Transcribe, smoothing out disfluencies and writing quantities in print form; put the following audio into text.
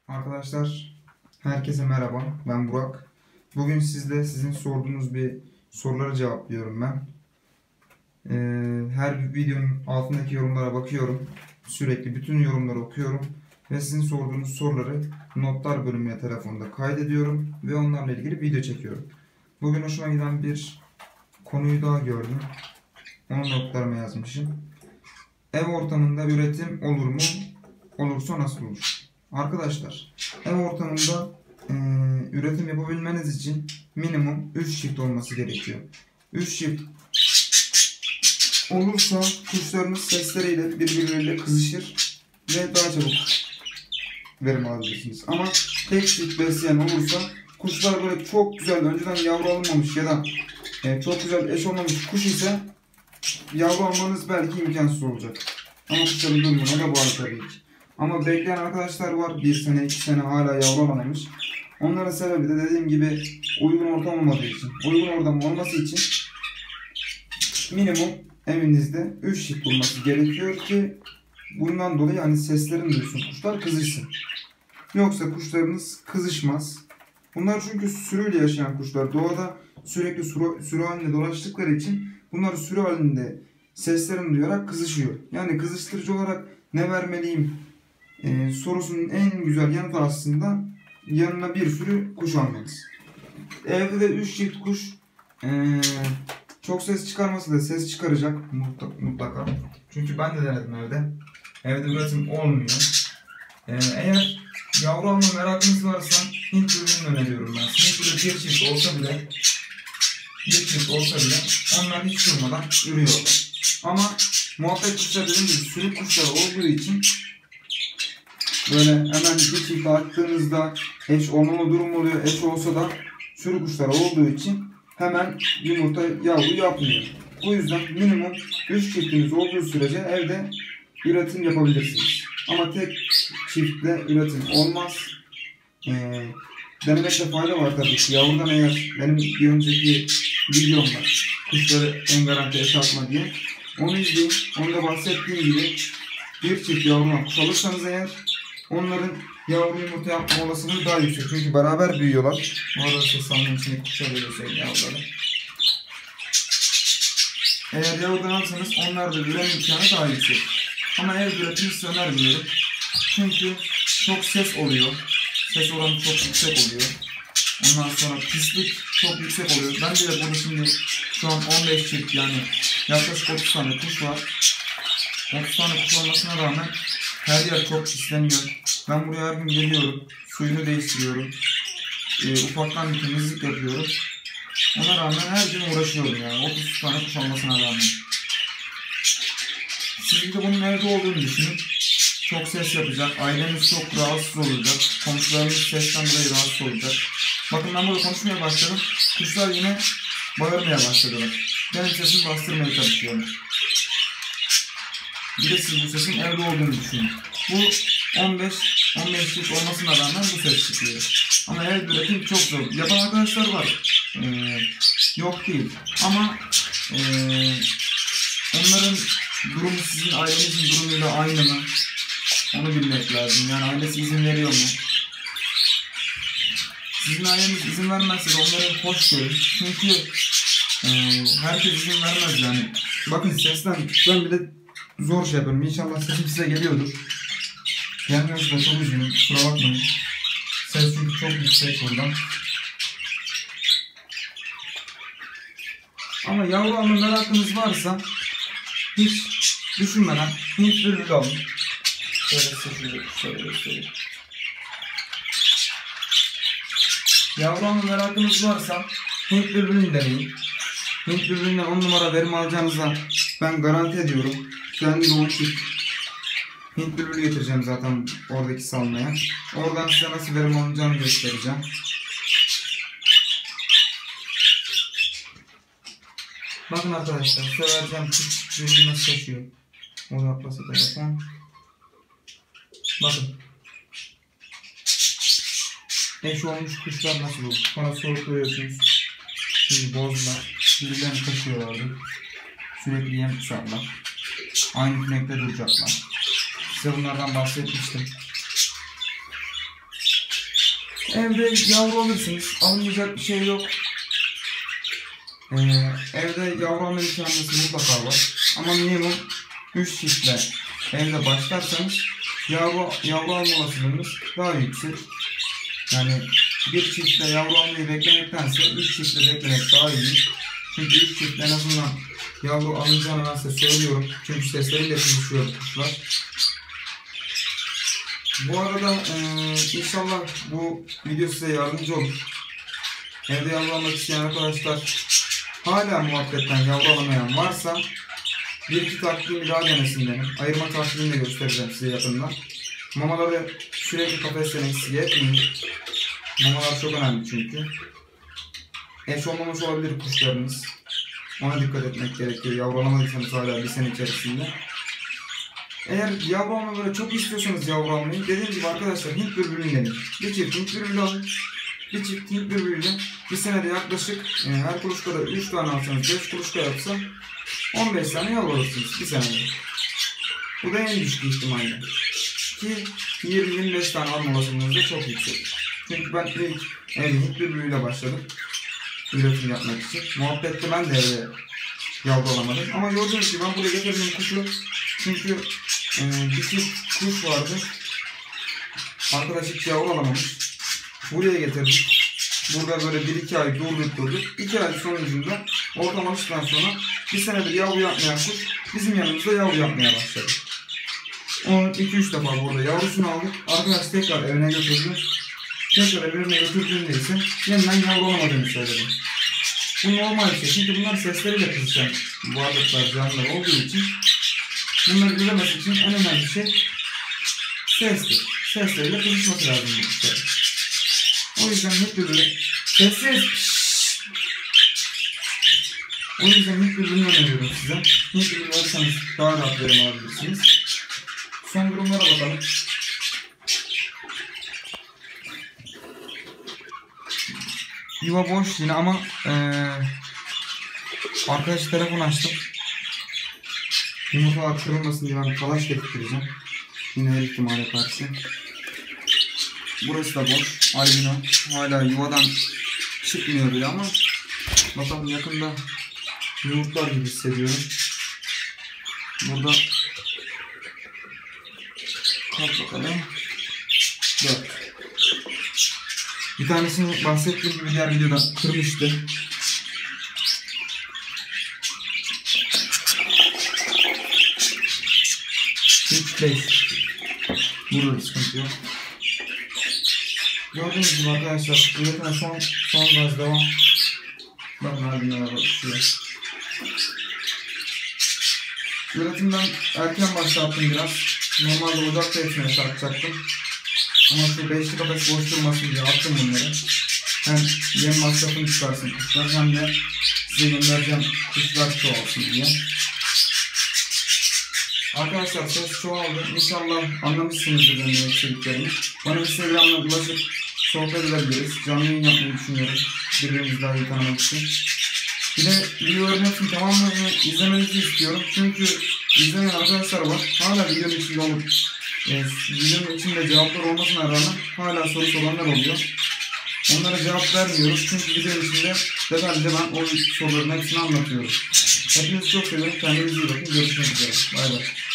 Arkadaşlar, herkese merhaba. Ben Burak. Bugün sizin sorduğunuz bir soruları cevaplıyorum ben. Her videonun altındaki yorumlara bakıyorum. Sürekli bütün yorumları okuyorum. Ve sizin sorduğunuz soruları notlar bölümüne telefonda kaydediyorum. Ve onlarla ilgili video çekiyorum. Bugün hoşuma giden bir konuyu daha gördüm. Onu notlarıma yazmışım. Ev ortamında üretim olur mu? Olursa nasıl olur? Arkadaşlar, ev ortamında üretim yapabilmeniz için minimum 3 shift olması gerekiyor. 3 shift olursa kuşlarınız sesleriyle birbirleriyle kızışır ve daha çabuk verim alabilirsiniz. Ama tek shift besleyen olursa kuşlar böyle çok güzel önceden yavru alınmamış ya da çok güzel eş olmamış kuş ise yavru almanız belki imkansız olacak. Ama kuşların durumuna da bağlı tabii ki. Ama bekleyen arkadaşlar var. 1 sene 2 sene hala yavru alamamış. Onların sebebi de dediğim gibi uygun ortam olmadığı için. Uygun ortam olması için minimum evinizde 3 shift bulması gerekiyor ki bundan dolayı hani seslerini duysun, kuşlar kızışsın. Yoksa kuşlarınız kızışmaz. Bunlar çünkü sürüyle yaşayan kuşlar. Doğada sürekli sürü halinde dolaştıkları için bunlar sürü halinde seslerini duyarak kızışıyor. Yani kızıştırıcı olarak ne vermeliyim sorusunun en güzel yanıtı aslında yanına bir sürü kuş almanız. Evde de 3 çift kuş çok ses çıkarmasa da ses çıkaracak mutlaka. Çünkü ben de denedim evde. Evde üretim olmuyor. Eğer yavru alma merakınız varsa Hint ürününü öneriyorum ben. Hint ürünü bir çift olsa bile onlar hiç durmadan ürüyorlar. Ama muhabbet kuşlar dediğim gibi sürü kuşları olduğu için böyle hemen bir çift attığınızda eş olmama durumu oluyor. Eş olsa da sürü kuşları olduğu için hemen yumurta yavru yapmıyor. Bu yüzden minimum 3 çiftiniz olduğu sürece evde üretim yapabilirsiniz. Ama tek çiftle üretim olmaz. Denemekte fayda var tabii ki. Yavrudan eğer benim bir önceki videom var. Kuşları en garanti eş atma diye. Onu izleyin. Onda bahsettiğim gibi bir çift yavrudan kuş alırsanız eğer onların yavru yumurta yapma olasılığı daha yüksek. Çünkü beraber büyüyorlar. Bu arada seslanmanın içindeki kuşa veriyorsa yavruları. Eğer yavrudan alırsanız onlar da üreme imkanı daha yüksek. Ama ev üretimi size önermiyorum. Çünkü çok ses oluyor. Ses oranı çok yüksek oluyor. Ondan sonra pislik çok yüksek oluyor. Ben de burada şimdi şu an 15 çift yani yaklaşık 30 tane kuş var. 30 tane kuş olmasına rağmen her yer çok pisleniyor. Ben buraya her gün geliyorum. Suyunu değiştiriyorum. Ufaktan bir temizlik yapıyorum. Ona rağmen her gün uğraşıyorum yani. 30 tane kuş olmasına rağmen. Siz de bunun evde olduğunu düşünün. Çok ses yapacak. Aileniz çok rahatsız olacak. Komşularınız sesten dolayı rahatsız olacak. Bakın ben burada konuşmaya başladım. Kuşlar yine bağırmaya başladılar. Benim sesimi bastırmaya çalışıyorum. Bir de siz bu sesin evde olduğunu düşünün. Bu 15 çift olmasına rağmen bu ses çıkıyor. Ama evde üretim çok zor. Yapan arkadaşlar var. Yok değil. Ama onların durumu sizin ailenizin durumuyla aynı mı? Onu bilmek lazım. Yani ailesi izin veriyor mu? Sizin aileniz izin vermezse de onları hoş görün. Çünkü herkes izin vermez yani. Bakın sesten ben bir de zor şey yapıyorum. İnşallah sesim size geliyordur. Gelmiyorsa da çok üzgünüm. Kusura bakmayın. Ses çünkü çok yüksek buradan. Ama yavru alma merakınız varsa hiç düşünmeden Hint bülbülü alın. Şöyle göstereyim. Yavru alma merakınız varsa Hint bülbülünü deneyin. Hint bülbülünden 10 numara verim alacağınıza ben garanti ediyorum. Kendi doğum çift Hint bülbülü getireceğim zaten oradaki salmaya. Oradan size nasıl verim alacağını göstereceğim. Bakın arkadaşlar, size vereceğim kuş bülbülü nasıl taşıyor. Odaklasa telefon. Bakın. Eş olmuş kuşlar nasıl olur? Sonra soru koyuyorsunuz. Şimdi bozlar. Birbirlerini taşıyorlardı. Sürekli yem kusarlar. Aynı tünekte duracaklar. Size bunlardan bahsetmiştim. Evde yavru alırsınız. Alınmayacak bir şey yok. Evde yavru alma imkanınız mutlaka var. Ama minimum 3 çiftle evde başlarsanız yavru alma olasılığınız daha yüksek. Yani bir çiftle yavru almayı beklemektense 3 çiftle beklemek daha iyi. Çünkü 3 çiftle en azından yavru alınacağını ben size söylüyorum. Çünkü sesleriyle konuşuyor kuşlar. Bu arada inşallah bu video size yardımcı olur. Evde yavru almak isteyen arkadaşlar, hala muhabbetten yavru alamayan varsa bir iki taktiğimi daha denesin benim. Ayırma taktiğini de göstereceğim size yakında. Mamaları sürekli kafesten eksik etmeyin. Mamalar çok önemli çünkü. Eş olmamış olabilir kuşlarınız. Ona dikkat etmek gerekiyor. Yavru alamadıysanız hala bir sene içerisinde. Eğer yavru almayı böyle çok istiyorsanız yavru almayı, dediğim gibi arkadaşlar Hint bülbülünü deneyin. Bir çift Hint bülbülü alın. Bir çift Hint bülbülü bir senede yaklaşık her kuluçkada 3 tane alsanız 5 kuluçka yapsa 15 tane yavru alırsınız bir senede. Bu da en düşük ihtimalle. Ki 20-25 tane alma olasılığınız da çok yüksek. Çünkü ben ilk Hint bülbülüyle başladım üretim yapmak için. Muhabbette ben de evde yavru alamadım. Ama gördüğünüz gibi ben buraya getirdiğim kuşu, çünkü bir çift kuş vardı. Arkadaş hiç yavru alamamış. Buraya getirdim. Burada böyle 1-2 ay durduk. 2 ay sonucunda ortam alıştıktan sonra bir senedir yavru yapmayan kuş bizim yanımızda yavru yapmaya başladı. Onun 2-3 defa burada yavrusunu aldık. Arkadaş tekrar evine götürdü. Tekrar evine götürdüğünde ise yeniden yavru olamadığını söyledi. Bu normal bir şey. Çünkü bunlar sesleriyle kızışan varlıklar, canlılar olduğu için bunları göremesi için en önemli şey sestir. Sesleriyle kızışması lazım bu kuşların. O yüzden Hint bülbülü sessiz. O yüzden Hint bülbülünü öneriyorum size. Hint bülbülü alırsanız daha rahat verim alabilirsiniz. Son durumlara bakalım. Yuva boş yine ama arkadaş telefon açtım. Yumurtalar kırılmasın diye ben kalaş getireceğim. Yine her ihtimale karşı. Burası da boş. Albino hala yuvadan çıkmıyor bile ama bakalım yakında yumurtlar gibi hissediyorum. Burada kalk bakalım. 4. Bir tanesini bahsettiğim gibi diğer videoda kırmıştı. Hiç 5. Burada bir sıkıntı yok. Gördüğünüz gibi arkadaşlar üretime son gaz devam. Bakın albinolara bakışıyor. Üretimden erken başlattım biraz. Normalde Ocak'ta hepsine sarkacaktım. Ama şu 5'li kafes boş durmasın diye attım bunları. Hem yem masrafını çıkarsın kuşlar hem de size göndereceğim kuşlar çoğalsın diye. Arkadaşlar ses çoğaldı. İnşallah anlamışsınızdır benim demek istediklerimi. Bana Instagram'dan ulaşıp sohbet edebiliriz. Canlı yayın yapmayı düşünüyorum. Birbirimizi daha iyi tanımak için. Bir de videoların hepsini tamamını izlemenizi istiyorum. Çünkü izlemeyen arkadaşlar var. Hala videonun içinde olup videonun içinde cevaplar olmasına rağmen hala soru soranlar oluyor. Onlara cevap vermiyoruz. Çünkü videonun içinde detaylıca ben o soruların hepsini anlatıyorum. Hepinizi çok seviyorum. Kendinize iyi bakın. Görüşmek üzere. Bay bay.